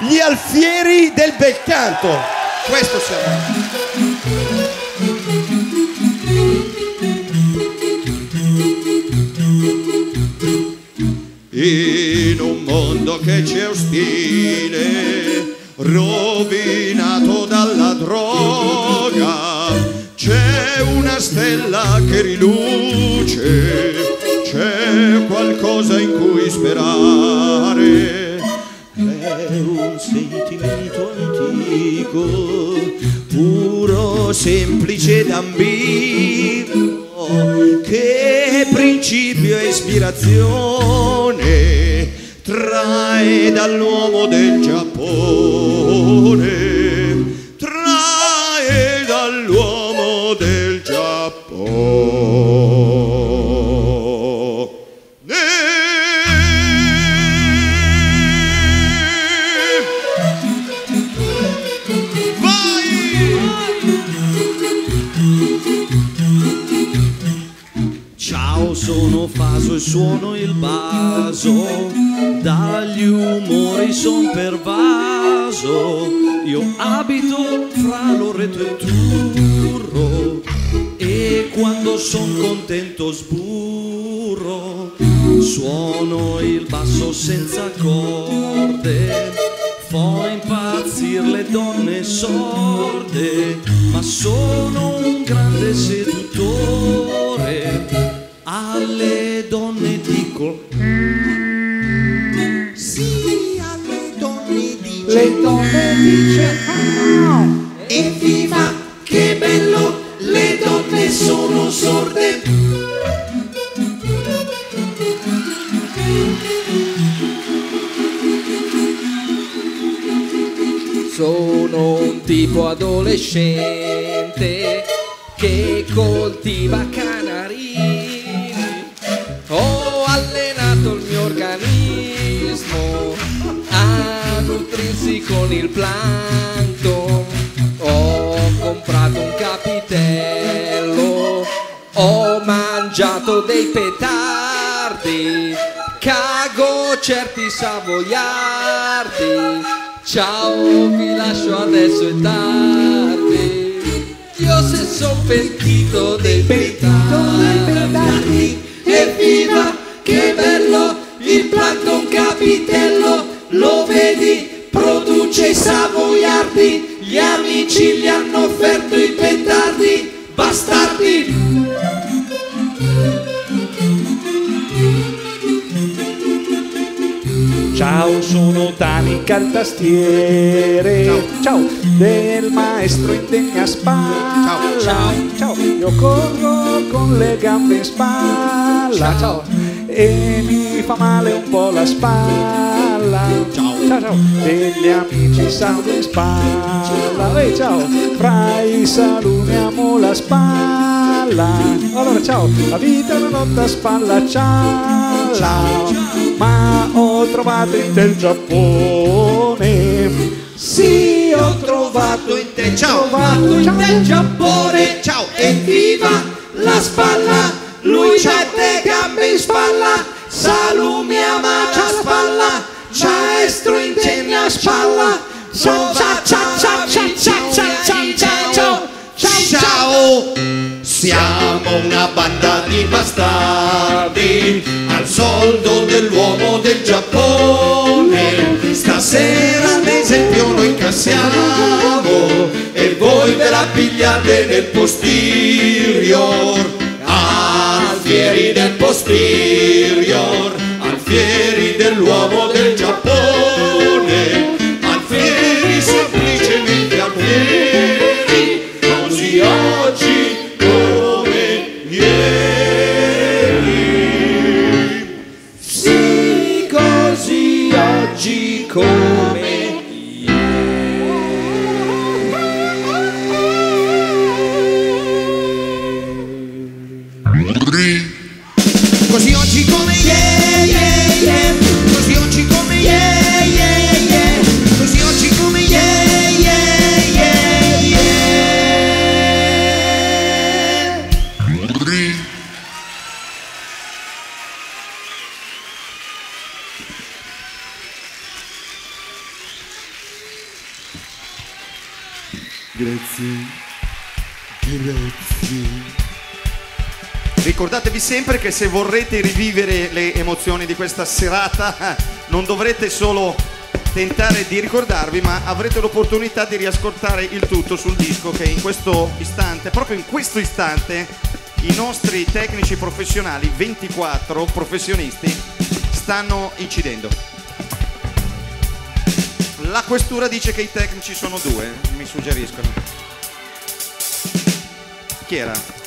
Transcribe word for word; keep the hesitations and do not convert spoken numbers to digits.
gli alfieri del bel canto. Questo siamo. In un mondo che c'è ostile, rovinato dalla droga, c'è una stella che riluce, c'è qualcosa in cui sperare. È un sentimento antico, puro, semplice ed ambiguo, che principio e ispirazione trae dall'uomo del Giappone, trae dall'uomo del Giappone. Ciao, sono Faso e suono il baso, dagli umori son pervaso. Io abito fra Loreto e Turro e quando son contento sburro. Suono il basso senza corde, fo impazzir le donne sorde, ma sono un grande seduttore. Alle donne dico mm, sì, alle donne dice le donne dice no. Evviva, che bello, le donne sono sorde. Sono un tipo adolescente che coltiva canarini. Ho allenato il mio organismo a nutrirsi con il plancton. Ho comprato un capitello, ho mangiato dei petardi, cago certi savoiardi. Ciao, vi lascio, adesso è tardi. Io se son pentito dei petardi. Evviva, che bello, il plancton capitello, lo vedi, produce i savoiardi. Gli amici gli hanno offerto i petardi, bastardi. Ciao, sono Tani Caltastiere. Ciao, ciao, del maestro in tegna spalla. Ciao, ciao. Ciao, io corro con le gambe in spalla. Ciao, ciao. E mi fa male un po' la spalla. Ciao, ciao, ciao. Degli amici salgo in spalla. Ehi, ciao, fra i salumiamo la spalla. Allora, ciao, la vita è una lotta a spalla. Ciao, ciao. Ma ho trovato in te il Giappone. Sì, ho trovato in te, ciao, trovato in te il Giappone. Ciao, evviva la spalla, lui mette gambe in spalla, salumi amacia spalla, maestro in tegna spalla. Ciao, ciao, ciao, ciao, ciao, ciao, ciao, ciao, ciao, ciao, ciao. Siamo una banda di bastardi al soldo dell'uomo del Giappone. Stasera ad esempio noi incassiamo e voi ve la pigliate nel posterior. Alfieri del posterior, alfieri dell'uomo del Giappone, alfieri semplicemente alfieri, così oggi come ieri. Sì, così oggi come ieri. Così oggi come grazie, grazie. Ricordatevi sempre che se vorrete rivivere le emozioni di questa serata non dovrete solo tentare di ricordarvi, ma avrete l'opportunità di riascoltare il tutto sul disco che in questo istante, proprio in questo istante, i nostri tecnici professionali, ventiquattro professionisti, stanno incidendo. La questura dice che i tecnici sono due, mi suggeriscono. Chi era?